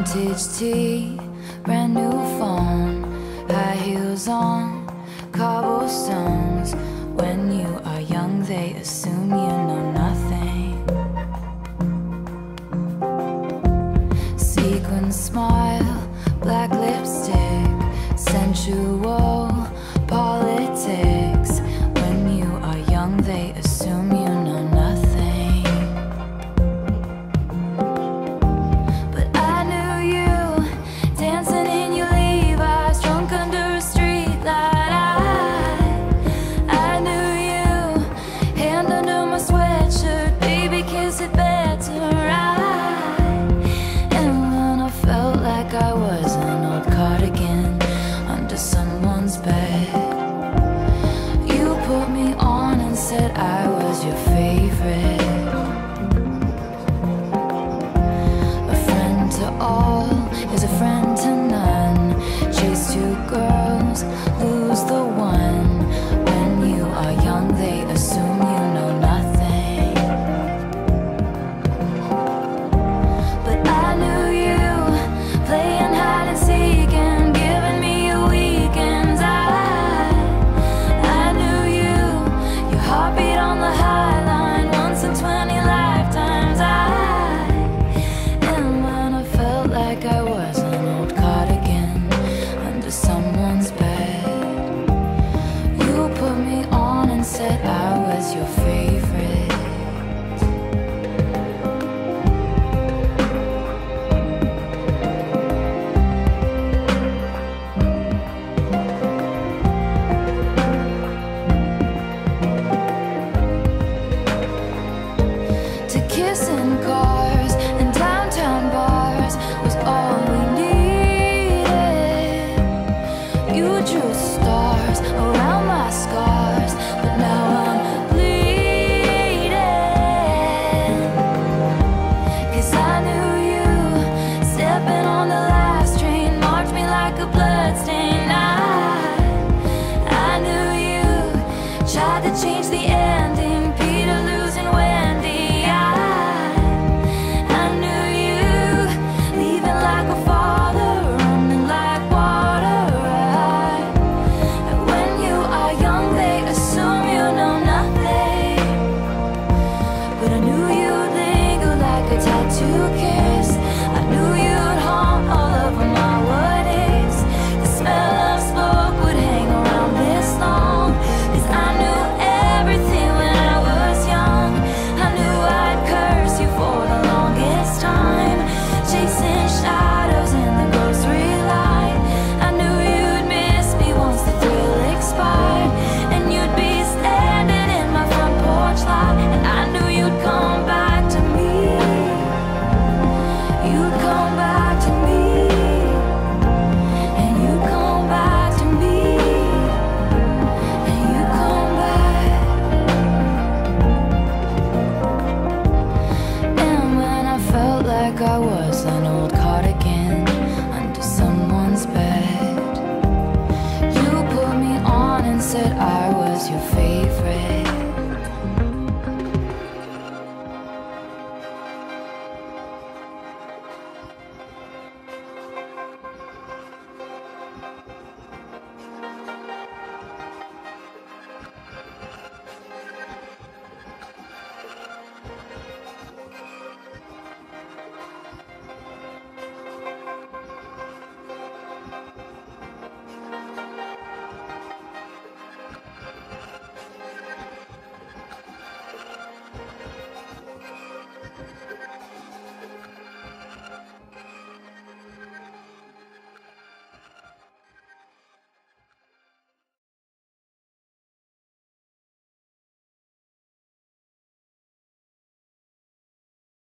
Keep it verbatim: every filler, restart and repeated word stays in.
Vintage tea, brand new phone, high heels on, cobblestones. When you are young, they assume you know nothing. Sequin smile, black lipstick, sensual politics. When you are young, they assume you know nothing. But I knew you, dancing in your Levi's, drunk under a streetlight. I, I knew you, hand under my sweatshirt, baby, kiss it better. I, and when I felt like I was an old cardigan under someone's bed, you put me on and said I was your favorite. A friend to all is a friend to none. Chase two girls, lose the one. When you are young, they assume you know nothing. But I knew you, playing hide and seek and giving me your weekends. I, I knew you, your heartbeat on the high line, once in twenty lifetimes. I, and when I felt like I was an old cardigan under someone's bed, you put me on and said